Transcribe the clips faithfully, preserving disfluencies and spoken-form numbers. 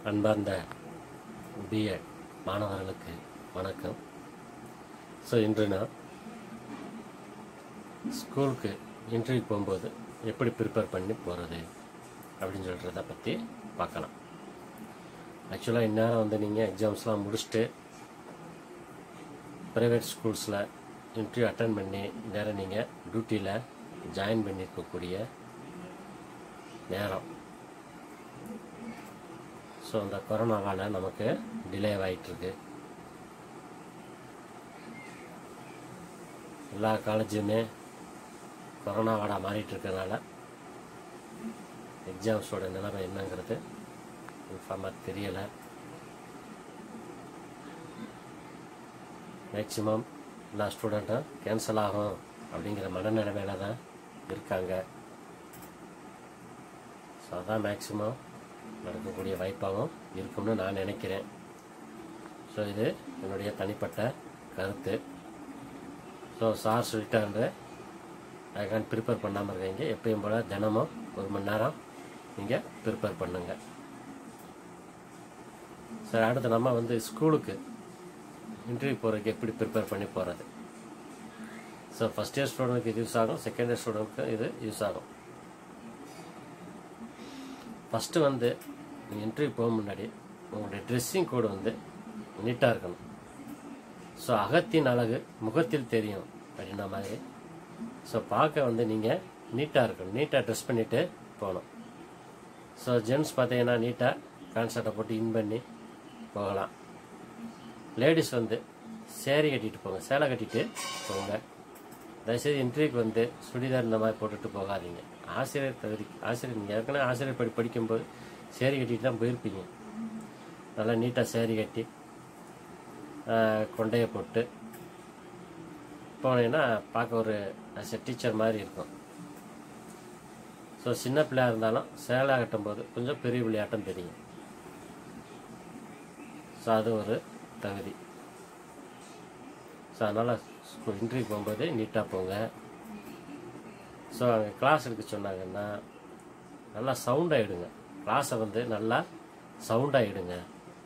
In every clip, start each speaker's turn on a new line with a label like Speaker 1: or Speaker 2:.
Speaker 1: அன்பார்ந்த பிஎட் மாணவர்களுக்கு வணக்கம். ஸோ இன்று நான் ஸ்கூலுக்கு இன்டர்வியூ போகும்போது எப்படி ப்ரிப்பேர் பண்ணி போகிறது அப்படின்னு சொல்கிறத பற்றி பார்க்கலாம். ஆக்சுவலாக இந்நேரம் வந்து நீங்கள் எக்ஸாம்ஸ்லாம் முடிச்சுட்டு ப்ரைவேட் ஸ்கூல்ஸில் இன்டர்வியூ அட்டன் பண்ணி நேரம் நீங்கள் டியூட்டியில் ஜாயின் பண்ணியிருக்கக்கூடிய நேரம். ஸோ அந்த கொரோனாவால் நமக்கு டிலே ஆகிட்டுருக்கு. எல்லா காலேஜுமே கொரோனாவாட மாறிட்டு இருக்கிறதுனால எக்ஸாம்ஸோட நிலைமை என்னங்கிறது கன்ஃபார்மாக தெரியலை. மேக்சிமம் எல்லா ஸ்டூடெண்ட்டும் கேன்சல் ஆகும் அப்படிங்கிற மனநிலைமையில தான் இருக்காங்க. ஸோ அதான் மேக்சிமம் நடக்கக்கூடிய வாய்ப்பாகவும் இருக்கும்னு நான் நினைக்கிறேன். ஸோ இது என்னுடைய தனிப்பட்ட கருத்து. ஸோ சார் சொல்லிட்டாரு, அதுக்கான ப்ரிப்பேர் பண்ணாமல் இருக்கீங்க. எப்பயும் போல் தினமும் ஒரு மணி நேரம் நீங்கள் ப்ரிப்பேர் பண்ணுங்கள். சார் அடுத்து நம்ம வந்து ஸ்கூலுக்கு இன்டர்வியூ போகிறதுக்கு எப்படி ப்ரிப்பேர் பண்ணி போகிறது. ஸோ ஃபஸ்ட் இயர் ஸ்டூடெண்ட்டுக்கு இது யூஸ் ஆகும், செகண்ட் இயர் ஸ்டூடெண்ட்டுக்கு இது யூஸ் ஆகும். ஃபஸ்ட்டு வந்து நீங்கள் இன்டர்வியூ போக முன்னாடி உங்களுடைய ட்ரெஸ்ஸிங் கோடு வந்து நீட்டாக இருக்கணும். ஸோ அகத்தின் அழகு முகத்தில் தெரியும் அப்படின்ற மாதிரி. ஸோ பார்க்க வந்து நீங்கள் நீட்டாக இருக்கணும், நீட்டாக ட்ரெஸ் பண்ணிவிட்டு போகணும். ஸோ ஜென்ட்ஸ் பார்த்தீங்கன்னா நீட்டாக கான்சர்ட்டை போட்டு இன் பண்ணி போகலாம். லேடிஸ் வந்து சேரீ கட்டிட்டு போங்க, சேலை கட்டிட்டு போங்க. தயவுசெய்து இன்டர்வியூக்கு வந்து சுடிதார் இந்த மாதிரி போட்டுட்டு போகாதீங்க. ஆசிரியர் தகுதி ஆசிரியர் நீங்கள் ஏற்கனவே ஆசிரியர் படி படிக்கும்போது சேரீ கட்டிட்டு தான் போயிருப்பீங்க. நல்லா நீட்டாக சேரீ கட்டி கொண்டையை போட்டு போனீங்கன்னா பார்க்க ஒரு ஆஸ் எ டீச்சர் மாதிரி இருக்கும். ஸோ சின்ன பிள்ளையாக இருந்தாலும் சேலை கட்டும்போது கொஞ்சம் பெரிய பிள்ளையாட்டம் தெரியும். ஸோ அது ஒரு தகுதி. ஸோ அதனால் ஸ்கூல் இன்டர்வியூ போகும்போது நீட்டாக போங்க. ஸோ அங்கே கிளாஸ் எடுக்க சொன்னாங்கன்னா நல்லா சவுண்டாக எடுங்க. கிளாஸை வந்து நல்லா சவுண்டாக எடுங்க.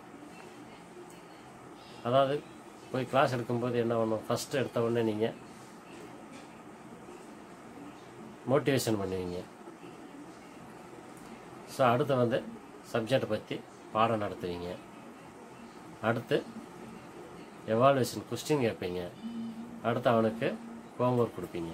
Speaker 1: அதாவது போய் கிளாஸ் எடுக்கும்போது என்ன பண்ணணும், ஃபஸ்ட்டு எடுத்த உடனே நீங்கள் மோட்டிவேஷன் பண்ணுவீங்க. ஸோ அடுத்து வந்து சப்ஜெக்டை பற்றி பாடம் நடத்துவீங்க. அடுத்து எவாலுவேஷன் கொஸ்டின் கேட்பீங்க. அடுத்து அவனுக்கு ஹோம்ஒர்க் கொடுப்பீங்க.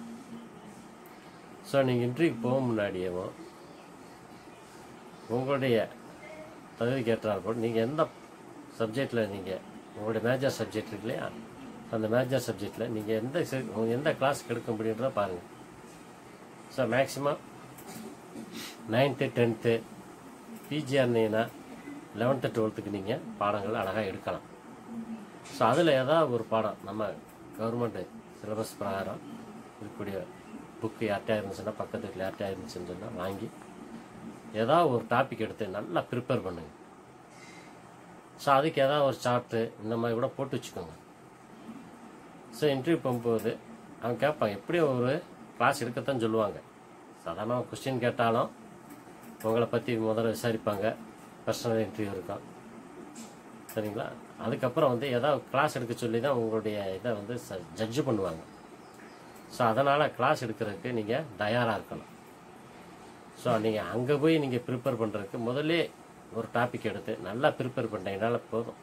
Speaker 1: ஸோ நீங்கள் இன்டர்வியூக்கு போக முன்னாடியேவும் உங்களுடைய தகுதிக்கு ஏற்றால் போல் நீங்கள் எந்த சப்ஜெக்டில் நீங்கள் உங்களுடைய மேஜர் சப்ஜெக்ட் இருக்கு இல்லையா, அந்த மேஜர் சப்ஜெக்டில் நீங்கள் எந்த எந்த கிளாஸுக்கு எடுக்க முடியுன்றத பாருங்கள். ஸோ மேக்ஸிமம் நைன்த்து டென்த்து பிஜிஆர் இருந்தீங்கன்னா லெவன்த்து டுவெல்த்துக்கு நீங்கள் பாடங்கள் அழகாக எடுக்கலாம். ஸோ அதில் ஏதாவது ஒரு பாடம் நம்ம கவர்மெண்ட்டு சிலபஸ் பிரகாரம் இருக்கக்கூடிய புக்கு யார்கிட்டா இருந்துச்சுன்னா, பக்கத்து வீட்டில் யார்கிட்டா இருந்துச்சுன்னு சொன்னால் வாங்கி ஏதாவது ஒரு டாபிக் எடுத்து நல்லா ப்ரிப்பேர் பண்ணுங்க. ஸோ அதுக்கு ஏதாவது ஒரு சார்ட்டு இந்த மாதிரி கூட போட்டு வச்சுக்கோங்க. ஸோ இன்டர்வியூ போகும்போது அவங்க கேட்பாங்க, எப்படியும் ஒரு கிளாஸ் எடுக்கத்தான் சொல்லுவாங்க. சாதாரண கொஸ்டின் கேட்டாலும் உங்களை பற்றி முதல்ல விசாரிப்பாங்க. பர்சனல் இன்டர்வியூ இருக்கும், சரிங்களா. அதுக்கப்புறம் வந்து ஏதாவது கிளாஸ் எடுக்க சொல்லி தான் உங்களுடைய இதை வந்து ஜட்ஜு பண்ணுவாங்க. ஸோ அதனால் கிளாஸ் எடுக்கிறதுக்கு நீங்கள் தயாராக இருக்கணும். ஸோ நீங்கள் அங்கே போய் நீங்கள் ப்ரிப்பேர் பண்ணுறதுக்கு முதல்ல ஒரு டாபிக் எடுத்து நல்லா ப்ரிப்பேர் பண்ணிட்டீங்கனால போதும்.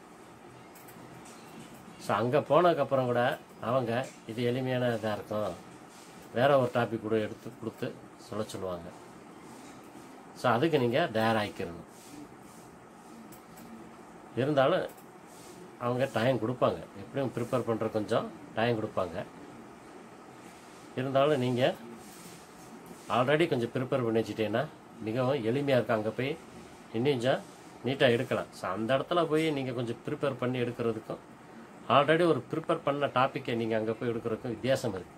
Speaker 1: ஸோ அங்கே போனதுக்கப்புறம் கூட அவங்க இது எளிமையான இதாக இருக்கும், வேற ஒரு டாபிக் கூட எடுத்து கொடுத்து சொல்ல சொல்லுவாங்க. ஸோ அதுக்கு நீங்கள் தயாராகிக்கிறணும். இருந்தாலும் அவங்க டைம் கொடுப்பாங்க, எப்படியும் ப்ரிப்பேர் பண்ணுற கொஞ்சம் டைம் கொடுப்பாங்க. இருந்தாலும் நீங்கள் ஆல்ரெடி கொஞ்சம் ப்ரிப்பேர் பண்ணி வச்சுட்டீங்கன்னா மிகவும் எளிமையாக இருக்கும். அங்கே போய் இன்னும் கொஞ்சம் நீட்டாக எடுக்கலாம். ஸோ அந்த இடத்துல போய் நீங்கள் கொஞ்சம் ப்ரிப்பேர் பண்ணி எடுக்கிறதுக்கும் ஆல்ரெடி ஒரு ப்ரிப்பேர் பண்ண டாப்பிக்கை நீங்கள் அங்கே போய் எடுக்கிறதுக்கும் வித்தியாசம் இருக்குது.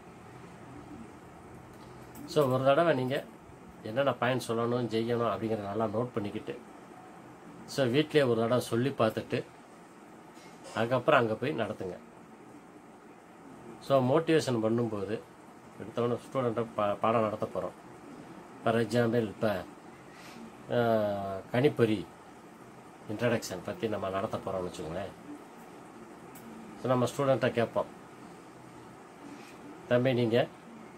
Speaker 1: ஸோ ஒரு தடவை நீங்கள் என்னென்ன பாயிண்ட் சொல்லணும் செய்யணும் அப்படிங்கிறத நல்லா நோட் பண்ணிக்கிட்டு ஸோ வீட்டிலே ஒரு தடவை சொல்லி பார்த்துட்டு அதுக்கப்புறம் அங்கே போய் நடத்துங்க. ஸோ மோட்டிவேஷன் பண்ணும்போது எடுத்தவொடனே ஸ்டூடெண்ட்டை பா பாடம் நடத்த போகிறோம். ஃபார் எக்ஸாம்பிள் இப்போ கணிப்பொறி இன்ட்ரடக்ஷன் பற்றி நம்ம நடத்த போகிறோம்னு வச்சுக்கோங்களேன். ஸோ நம்ம ஸ்டூடெண்ட்டை கேட்போம், தம்பி நீங்கள்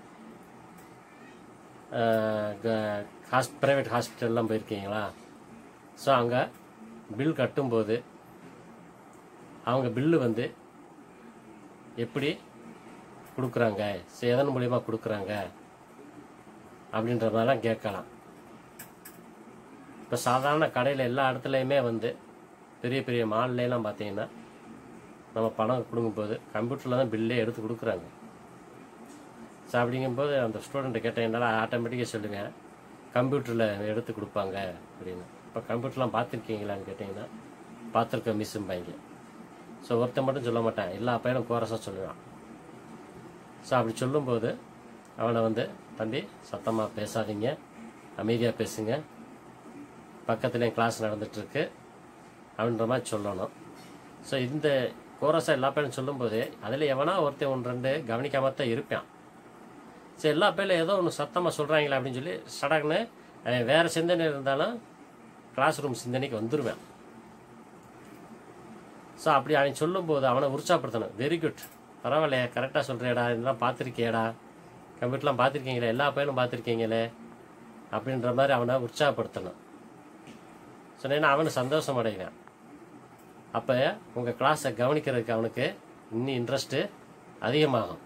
Speaker 1: ஹாஸ் ப்ரைவேட் ஹாஸ்பிட்டல்லாம் போயிருக்கீங்களா? ஸோ அங்கே பில் கட்டும்போது அவங்க பில்லு வந்து எப்படி கொடுக்குறாங்க, ஸோ எதன் மூலிமா கொடுக்குறாங்க அப்படின்ற மாதிரிலாம் கேட்கலாம். இப்போ சாதாரண கடையில் எல்லா இடத்துலையுமே வந்து பெரிய பெரிய மால்லாம் பார்த்தீங்கன்னா நம்ம பணம் கொடுக்கும்போது கம்ப்யூட்டரில் தான் பில்லே எடுத்து கொடுக்குறாங்க. ஸோ அப்படிங்கும்போது அந்த ஸ்டூடெண்ட்டை கேட்டீங்கன்னால ஆட்டோமேட்டிக்காக சொல்லுங்கள் கம்ப்யூட்டரில் எடுத்து கொடுப்பாங்க அப்படின்னு. இப்போ கம்ப்யூட்டர்லாம் பார்த்துருக்கீங்களான்னு கேட்டிங்கன்னா பார்த்துருக்க மிஸ்ஸும்பாங்க. ஸோ ஒருத்தன் மட்டும் சொல்ல மாட்டேன், எல்லா பையனும் கோரஸாக சொல்லுவான். ஸோ அப்படி சொல்லும்போது அவனை வந்து தம்பி சத்தமாக பேசாதீங்க, அமைதியாக பேசுங்க, பக்கத்துலேயும் கிளாஸ் நடந்துகிட்ருக்கு அப்படின்ற மாதிரி சொல்லணும். ஸோ இந்த கோரஸாக எல்லா பையனும் சொல்லும்போது அதில் எவனா ஒருத்தன் ஒன்று ரெண்டு கவனிக்காம தான் இருப்பான். சரி எல்லா பையில ஏதோ ஒன்று சத்தமாக சொல்கிறாங்களே அப்படின்னு சொல்லி சடக்குன்னு வேறு சிந்தனை இருந்தாலும் கிளாஸ் ரூம் சிந்தனைக்கு வந்துடுவேன். ஸோ அப்படி அவன் சொல்லும்போது அவனை உற்சாகப்படுத்தணும். வெரி குட், பரவாயில்லையா, கரெக்டாக சொல்கிறேடா, இதெல்லாம் பார்த்துருக்கியடா, கம்ப்யூட்டர்லாம் பார்த்துருக்கீங்களே, எல்லா பையனும் பார்த்துருக்கீங்களே அப்படின்ற மாதிரி அவனை உற்சாகப்படுத்தணும். சொன்னேன்னா அவனு சந்தோஷம் அடைவேன். அப்போ உங்கள் கிளாஸை கவனிக்கிறதுக்கு அவனுக்கு இன்னும் இன்ட்ரெஸ்ட்டு அதிகமாகும்.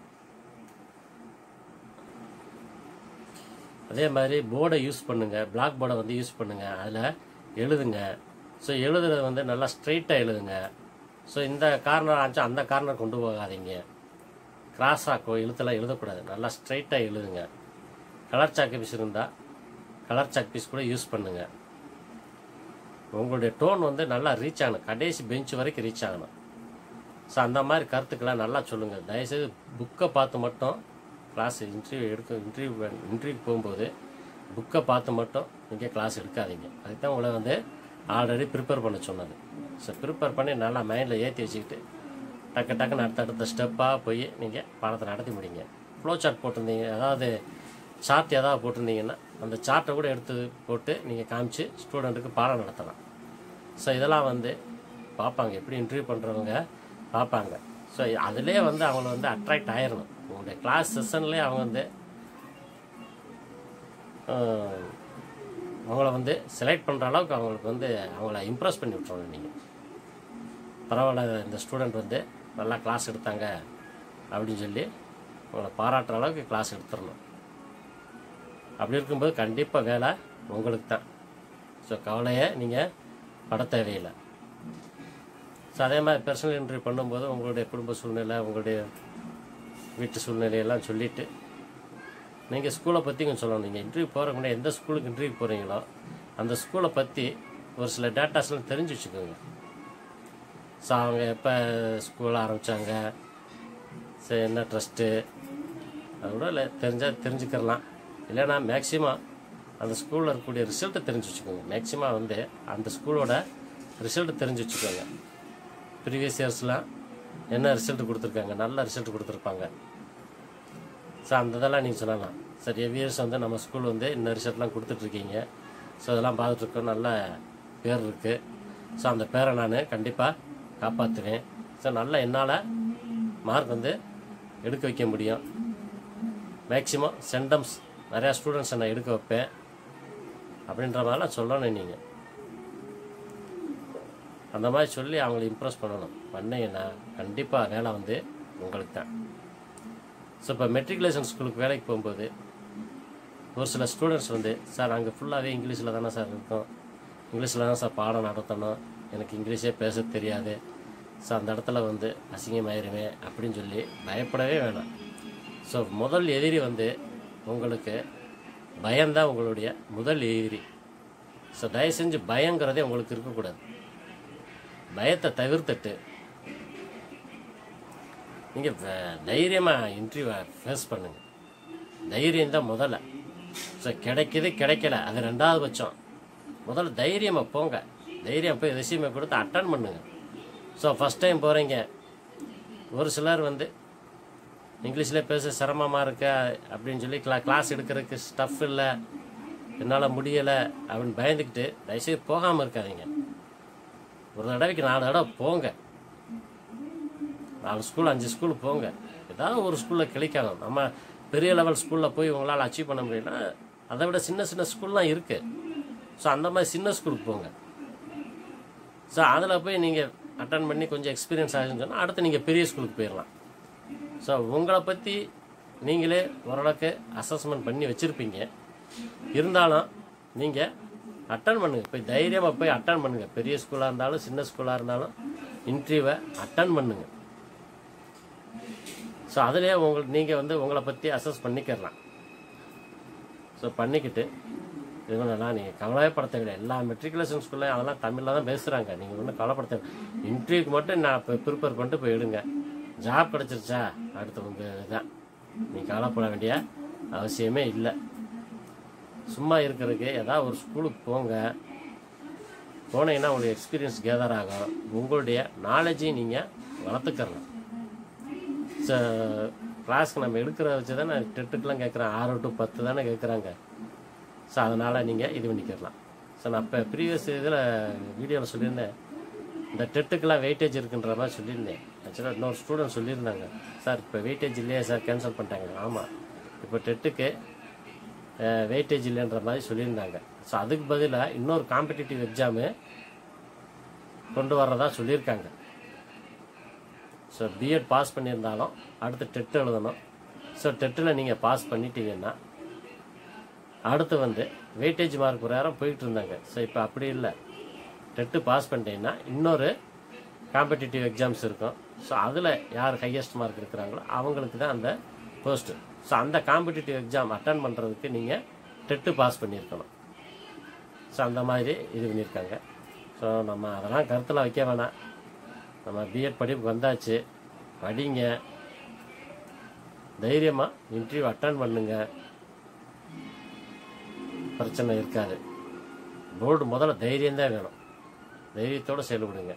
Speaker 1: அதே மாதிரி போர்டை யூஸ் பண்ணுங்கள், பிளாக் போர்டை வந்து யூஸ் பண்ணுங்கள், அதில் எழுதுங்க. ஸோ எழுதுறது வந்து நல்லா ஸ்ட்ரெயிட்டாக எழுதுங்க. ஸோ இந்த கார்னர் ஆச்சு அந்த கார்னர் கொண்டு போகாதீங்க, கிராஸாக எழுத்தெல்லாம் எழுதக்கூடாது, நல்லா ஸ்ட்ரெயிட்டாக எழுதுங்க. கலர் சாக் பீஸ் இருந்தால் கலர் சாக் பீஸ் கூட யூஸ் பண்ணுங்கள். உங்களுடைய டோன் வந்து நல்லா ரீச் ஆகணும், கடைசி பெஞ்ச் வரைக்கும் ரீச் ஆகணும். ஸோ அந்த மாதிரி கருத்துக்கெல்லாம் நல்லா சொல்லுங்கள். தயவுசெய்து புக்கை பார்த்து மட்டும் கிளாஸ் இன்டர்வியூ எடுக்க இன்டர்வியூ இன்டர்வியூக்கு போகும்போது புக்கை பார்த்து மட்டும் நீங்கள் கிளாஸ் எடுக்காதீங்க. அதுக்கு தான் உங்களை வந்து ஆல்ரெடி ப்ரிப்பேர் பண்ண சொன்னது. ஸோ ப்ரிப்பேர் பண்ணி நல்லா மைண்டில் ஏற்றி வச்சுக்கிட்டு டக்கு டக்குன்னு அடுத்த அடுத்த ஸ்டெப்பாக போய் நீங்கள் பாடத்தை நடத்தி முடிங்க. ஃப்ளோ சார்ட் போட்டிருந்தீங்க, அதாவது சார்ட் ஏதாவது போட்டிருந்தீங்கன்னா அந்த சார்ட்டை கூட எடுத்து போட்டு நீங்கள் காமிச்சு ஸ்டூடெண்ட்டுக்கு பாடம் நடத்தலாம். ஸோ இதெல்லாம் வந்து பார்ப்பாங்க, எப்படி இன்டர்வியூ பண்ணுறவங்க பார்ப்பாங்க. ஸோ அதிலே வந்து அவங்கள வந்து அட்ராக்ட் ஆயிடணும். உங்களுடைய கிளாஸ் செஷன்லேயே அவங்க வந்து அவங்கள வந்து செலக்ட் பண்ணுற அளவுக்கு அவங்களுக்கு வந்து அவங்கள இம்ப்ரெஸ் பண்ணி விட்றணும். நீங்கள் பரவாயில்ல, இந்த ஸ்டூடெண்ட் வந்து நல்லா கிளாஸ் எடுத்தாங்க அப்படின்னு சொல்லி அவங்கள பாராட்டுற அளவுக்கு கிளாஸ் எடுத்துடணும். அப்படி இருக்கும்போது கண்டிப்பாக வேலை உங்களுக்கு தான். ஸோ கவலையை நீங்கள் பட தேவையில்லை. ஸோ அதே மாதிரி பர்சனல் இன்டர்வியூ பண்ணும்போது உங்களுடைய குடும்ப சூழ்நிலை, உங்களுடைய வீட்டு சூழ்நிலையெல்லாம் சொல்லிவிட்டு நீங்கள் ஸ்கூலை பற்றி கொஞ்சம் சொல்லணும். நீங்கள் இன்டர்வியூ போகிறக்கு முன்னாடி எந்த ஸ்கூலுக்கு இன்டர்வியூ போகிறீங்களோ அந்த ஸ்கூலை பற்றி ஒரு சில டேட்டாஸ்லாம் தெரிஞ்சு வச்சுக்கோங்க. ஸோ அவங்க எப்போ ஸ்கூல் ஆரம்பித்தாங்க, ஸோ என்ன ட்ரஸ்ட்டு, அது கூட இல்லை தெரிஞ்சால் தெரிஞ்சுக்கிறலாம். இல்லைன்னா மேக்ஸிமம் அந்த ஸ்கூலில் இருக்கக்கூடிய ரிசல்ட்டை தெரிஞ்சு வச்சுக்கோங்க. மேக்ஸிமம் வந்து அந்த ஸ்கூலோட ரிசல்ட்டு தெரிஞ்சு வச்சுக்கோங்க. ப்ரீவியஸ் இயர்ஸ்லாம் என்ன ரிசல்ட் கொடுத்துருக்காங்க, நல்ல ரிசல்ட் கொடுத்துருப்பாங்க. ஸோ அந்த இதெல்லாம் நீங்கள் சொல்லலாம். சரி, எவ்வியர்ஸ் வந்து நம்ம ஸ்கூல் வந்து இந்த ரிசல்ட்லாம் கொடுத்துட்ருக்கீங்க, ஸோ அதெல்லாம் பார்த்துட்ருக்கோம், நல்ல பேர் இருக்குது. ஸோ அந்த பேரை நான் கண்டிப்பாக காப்பாற்றுவேன். ஸோ நல்லா என்னால் மார்க் வந்து எடுக்க வைக்க முடியும். மேக்ஸிமம் சென்டம்ஸ் நிறையா ஸ்டூடெண்ட்ஸை நான் எடுக்க வைப்பேன் அப்படின்ற மாதிரிலாம் சொல்லணும். நீங்கள் அந்த மாதிரி சொல்லி அவங்கள இம்ப்ரெஸ் பண்ணணும். பண்ணீங்கன்னா கண்டிப்பாக வேலை வந்து உங்களுக்கு தான். ஸோ இப்போ மெட்ரிகுலேஷன் ஸ்கூலுக்கு வேலைக்கு போகும்போது ஒரு சில ஸ்டூடெண்ட்ஸ் வந்து, சார் அங்கே ஃபுல்லாகவே இங்கிலீஷில் தானே சார் இருக்கும், இங்கிலீஷில் தான் சார் பாடம் நடத்தணும், எனக்கு இங்கிலீஷே பேச தெரியாது, ஸோ அந்த இடத்துல வந்து அசிங்கமாயிருவேன் அப்படின்னு சொல்லி பயப்படவே வேணாம். ஸோ முதல் எதிரி வந்து உங்களுக்கு பயம்தான் உங்களுடைய முதல் எதிரி. ஸோ தயவு செஞ்சு பயங்கிறதே உங்களுக்கு இருக்கக்கூடாது. பயத்தை தவிர்த்துட்டு நீங்கள் தைரியமாக இன்டர்வியூவை ஃபேஸ் பண்ணுங்கள். தைரியம் தான் முதல்ல. ஸோ கிடைக்கிது கிடைக்கல அது ரெண்டாவது பட்சம். முதல்ல தைரியமாக போங்க. தைரியம் போய் ரெஸ்யூமே கொடுத்து அட்டன் பண்ணுங்கள். ஸோ ஃபஸ்ட் டைம் போகிறீங்க, ஒரு சிலர் வந்து இங்கிலீஷில் பேச சிரமமாக இருக்க அப்படின்னு சொல்லி கிளா கிளாஸ் எடுக்கிறதுக்கு ஸ்டஃப் இல்லை, என்னால் முடியலை அப்படின்னு பயந்துக்கிட்டு தயவுசெய்து போகாமல் இருக்காதீங்க. ஒரு தடவைக்கு நாலு தடவை போங்க, நாலு ஸ்கூல் அஞ்சு ஸ்கூல் போங்க. ஏதாவது ஒரு ஸ்கூலில் கிளிக்காகும். நம்ம பெரிய லெவல் ஸ்கூலில் போய் உங்களால் அச்சீவ் பண்ண முடியும்னா அதை விட சின்ன சின்ன ஸ்கூல்லாம் இருக்குது. ஸோ அந்த மாதிரி சின்ன ஸ்கூலுக்கு போங்க. ஸோ அதில் போய் நீங்கள் அட்டன் பண்ணி கொஞ்சம் எக்ஸ்பீரியன்ஸ் ஆகுதுன்னு சொன்னால் அடுத்து நீங்கள் பெரிய ஸ்கூலுக்கு போயிடலாம். ஸோ உங்களை பற்றி நீங்களே ஓரளவுக்கு அசஸ்மெண்ட் பண்ணி வச்சுருப்பீங்க. இருந்தாலும் நீங்கள் அட்டன் பண்ணுங்கள், போய் தைரியமாக போய் அட்டன் பண்ணுங்கள். பெரிய ஸ்கூலாக இருந்தாலும் சின்ன ஸ்கூலாக இருந்தாலும் இன்டர்வியூவை அட்டன் பண்ணுங்கள். ஸோ அதிலே உங்களுக்கு நீங்கள் வந்து உங்களை பற்றி அசஸ் பண்ணிக்கிறலாம். ஸோ பண்ணிக்கிட்டு இதுனா நீங்கள் கவலைப்பட தேவையில்லை. எல்லா மெட்ரிகுலேஷன் ஸ்கூல்லையும் அதெல்லாம் தமிழில் தான் பேசுகிறாங்க. நீங்கள் ஒன்றும் கவலைப்பட தேவை. இன்டர்வியூக்கு மட்டும் நான் இப்போ ப்ரிப்பேர் பண்ணிட்டு போய் எடுங்க. ஜாப் கிடச்சிருச்சா அடுத்து உங்கள் இதுதான், நீங்கள் கவலைப்பட வேண்டிய அவசியமே இல்லை. சும்மா இருக்கிறதுக்கு ஏதாவது ஒரு ஸ்கூலுக்கு போங்க. போனீங்கன்னா உங்களுக்கு எக்ஸ்பீரியன்ஸ் கேதர் ஆகும். உங்களுடைய நாலேஜையும் நீங்கள் வளர்த்துக்கிறலாம். ஸோ கிளாஸ்க்கு நம்ம எடுக்கிற வச்சு தானே டெட்டுக்கெலாம் கேட்குறேன். ஆறு டு பத்து தானே கேட்குறாங்க. ஸோ அதனால் நீங்கள் இது பண்ணிக்கிறலாம். ஸோ நான் இப்போ ப்ரீவியஸ் இதில் வீடியோவில் சொல்லியிருந்தேன், இந்த டெட்டுக்கெலாம் வெயிட்டேஜ் இருக்குன்ற மாதிரி சொல்லியிருந்தேன். ஆக்சுவலாக இன்னொரு ஸ்டூடெண்ட் சொல்லியிருந்தாங்க, சார் இப்போ வெயிட்டேஜ் இல்லையா சார், கேன்சல் பண்ணிட்டாங்க. ஆமாம், இப்போ டெட்டுக்கு வெயிட்டேஜ் இல்லைன்ற மாதிரி சொல்லியிருந்தாங்க. ஸோ அதுக்கு பதிலாக இன்னொரு காம்படிட்டிவ் எக்ஸாமு கொண்டு வர்றதா சொல்லியிருக்காங்க. ஸோ பிஎட் பாஸ் பண்ணியிருந்தாலும் அடுத்து டெட் எழுதணும். ஸோ டெட்டில் நீங்கள் பாஸ் பண்ணிட்டீங்கன்னா அடுத்து வந்து வெயிட்டேஜ் மார்க் பிரகாரம் போயிட்டு இருந்தாங்க. ஸோ இப்போ அப்படி இல்லை, டெட்டு பாஸ் பண்ணிட்டீங்கன்னா இன்னொரு காம்படிட்டிவ் எக்ஸாம்ஸ் இருக்கும். ஸோ அதில் யார் ஹையஸ்ட் மார்க் இருக்கிறாங்களோ அவங்களுக்கு தான் அந்த போஸ்ட்டு. ஸோ அந்த காம்படிட்டிவ் எக்ஸாம் அட்டன் பண்ணுறதுக்கு நீங்கள் டெட்டு பாஸ் பண்ணியிருக்கணும். ஸோ அந்த மாதிரி இது பண்ணியிருக்காங்க. ஸோ நம்ம அதெல்லாம் கருத்தில் வைக்க வேணாம். நம்ம பிஎட் படிப்பு வந்தாச்சு, படிங்க, தைரியமாக இன்டர்வியூ அட்டன் பண்ணுங்க, பிரச்சனை இருக்காது. போர்டு முதல்ல தைரியம்தான் வேணும், தைரியத்தோடு செயல்படுங்க.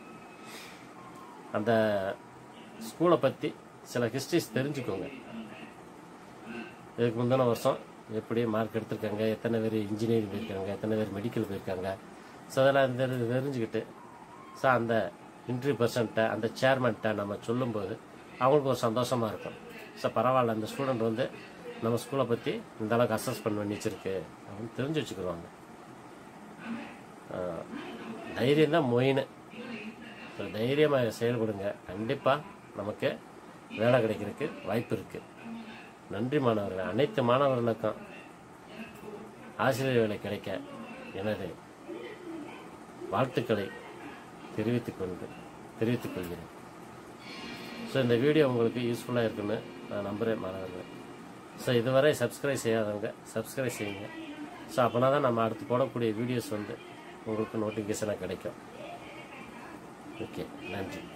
Speaker 1: அந்த ஸ்கூலை பற்றி சில ஹிஸ்ட்ரிஸ் தெரிஞ்சுக்கோங்க. இதுக்கு முந்தின வருஷம் எப்படி மார்க் எடுத்திருக்காங்க, எத்தனை பேர் இன்ஜினியரிங் போயிருக்காங்க, எத்தனை பேர் மெடிக்கல் போயிருக்காங்க. ஸோ அதெல்லாம் தெரிஞ்சுக்கிட்டு ஸோ அந்த இன்டர்வியூ பர்சன்ட்டை அந்த சேர்மன்ட்ட நம்ம சொல்லும்போது அவங்களுக்கு ஒரு சந்தோஷமாக இருக்கும். ஸோ பரவாயில்ல, அந்த ஸ்டூடெண்ட் வந்து நம்ம ஸ்கூலை பற்றி இந்த அளவுக்கு அசஸ் பண்ணி வச்சிருக்கு அப்படின்னு தெரிஞ்சு வச்சுக்கிடுவாங்க. தைரியம் தான் மொயின். ஸோ தைரியமாக செயல்படுங்க, கண்டிப்பாக நமக்கு வேலை கிடைக்கிறதுக்கு வாய்ப்பு இருக்குது. நன்றி மாணவர்கள். அனைத்து மாணவர்களுக்கும் ஆசிரியர் வேலை கிடைக்க எனது வாழ்த்துக்களை தெரிவித்துக் கொண்டு தெரிவித்துக் கொள்கிறேன். ஸோ இந்த வீடியோ உங்களுக்கு யூஸ்ஃபுல்லாக இருக்குன்னு நான் நம்புகிறேன் மாணவர்கள். ஸோ இதுவரை சப்ஸ்கிரைப் செய்யாதவங்க சப்ஸ்கிரைப் செய்யுங்க. ஸோ அப்படின்னா தான் நம்ம அடுத்து போடக்கூடிய வீடியோஸ் வந்து உங்களுக்கு நோட்டிஃபிகேஷனாக கிடைக்கும். ஓகே, நன்றி.